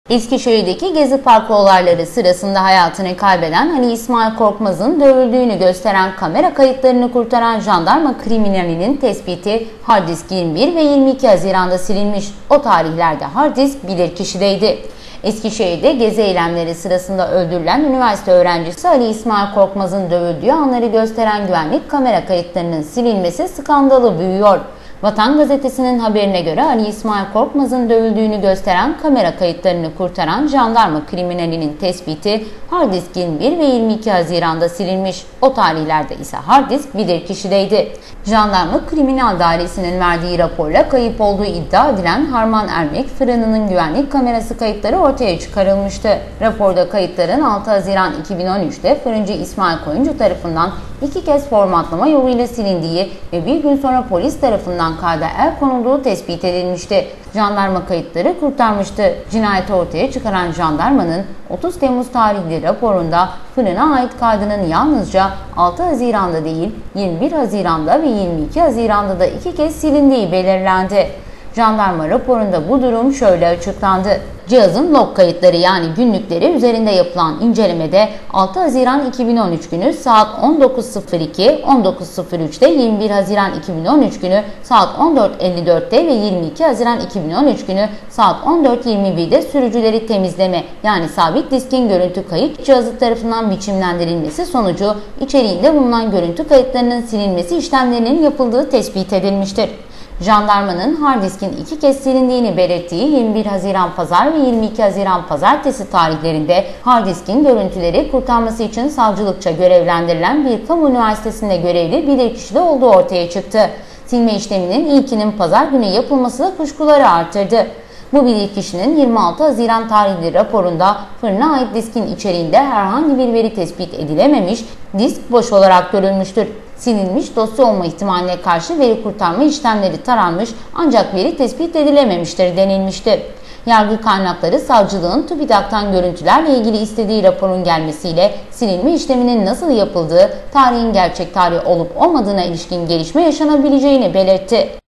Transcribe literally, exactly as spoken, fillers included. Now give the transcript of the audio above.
Eskişehir'deki Gezi Parkı olayları sırasında hayatını kaybeden Ali İsmail Korkmaz'ın dövüldüğünü gösteren kamera kayıtlarını kurtaran jandarma kriminalinin tespiti hard disk yirmi bir ve yirmi iki Haziran'da silinmiş. O tarihlerde hard disk bilirkişideydi. Eskişehir'de gezi eylemleri sırasında öldürülen üniversite öğrencisi Ali İsmail Korkmaz'ın dövüldüğü anları gösteren güvenlik kamera kayıtlarının silinmesi skandalı büyüyor. Vatan Gazetesi'nin haberine göre Ali İsmail Korkmaz'ın dövüldüğünü gösteren kamera kayıtlarını kurtaran jandarma kriminalinin tespiti hard disk yirmi bir ve yirmi iki Haziran'da silinmiş. O tarihlerde ise hard disk bilirkişideydi. Jandarma Kriminal Dairesi'nin verdiği raporla kayıp olduğu iddia edilen Harman Ermek fırınının güvenlik kamerası kayıtları ortaya çıkarılmıştı. Raporda kayıtların altı Haziran iki bin on üç'te fırıncı İsmail Koyuncu tarafından iki kez formatlama yoluyla silindiği ve bir gün sonra polis tarafından kayda el konulduğu tespit edilmişti. Jandarma kayıtları kurtarmıştı. Cinayeti ortaya çıkaran jandarmanın otuz Temmuz tarihli raporunda fırına ait kaydının yalnızca altı Haziran'da değil yirmi bir Haziran'da ve yirmi iki Haziran'da da iki kez silindiği belirlendi. Jandarma raporunda bu durum şöyle açıklandı. Cihazın log kayıtları yani günlükleri üzerinde yapılan incelemede altı Haziran iki bin on üç günü saat on dokuz sıfır iki on dokuz sıfır üç'te, yirmi bir Haziran iki bin on üç günü saat on dört elli dört'te ve yirmi iki Haziran iki bin on üç günü saat on dört yirmi bir'de sürücüleri temizleme yani sabit diskin görüntü kayıt cihazı tarafından biçimlendirilmesi sonucu içeriğinde bulunan görüntü kayıtlarının silinmesi işlemlerinin yapıldığı tespit edilmiştir. Jandarmanın hard diskin iki kez silindiğini belirttiği yirmi bir Haziran Pazar ve yirmi iki Haziran Pazartesi tarihlerinde hard diskin görüntüleri kurtarması için savcılıkça görevlendirilen bir kamu üniversitesinde görevli bilirkişide olduğu ortaya çıktı. Silme işleminin ilkinin pazar günü yapılması da kuşkuları artırdı. Bu bilirkişinin yirmi altı Haziran tarihli raporunda fırına ait diskin içeriğinde herhangi bir veri tespit edilememiş, disk boş olarak görülmüştür. Silinmiş dosya olma ihtimaline karşı veri kurtarma işlemleri taranmış ancak veri tespit edilememiştir denilmişti. Yargı kaynakları savcılığın TÜBİTAK'tan görüntülerle ilgili istediği raporun gelmesiyle silinme işleminin nasıl yapıldığı, tarihin gerçek tarih olup olmadığına ilişkin gelişme yaşanabileceğini belirtti.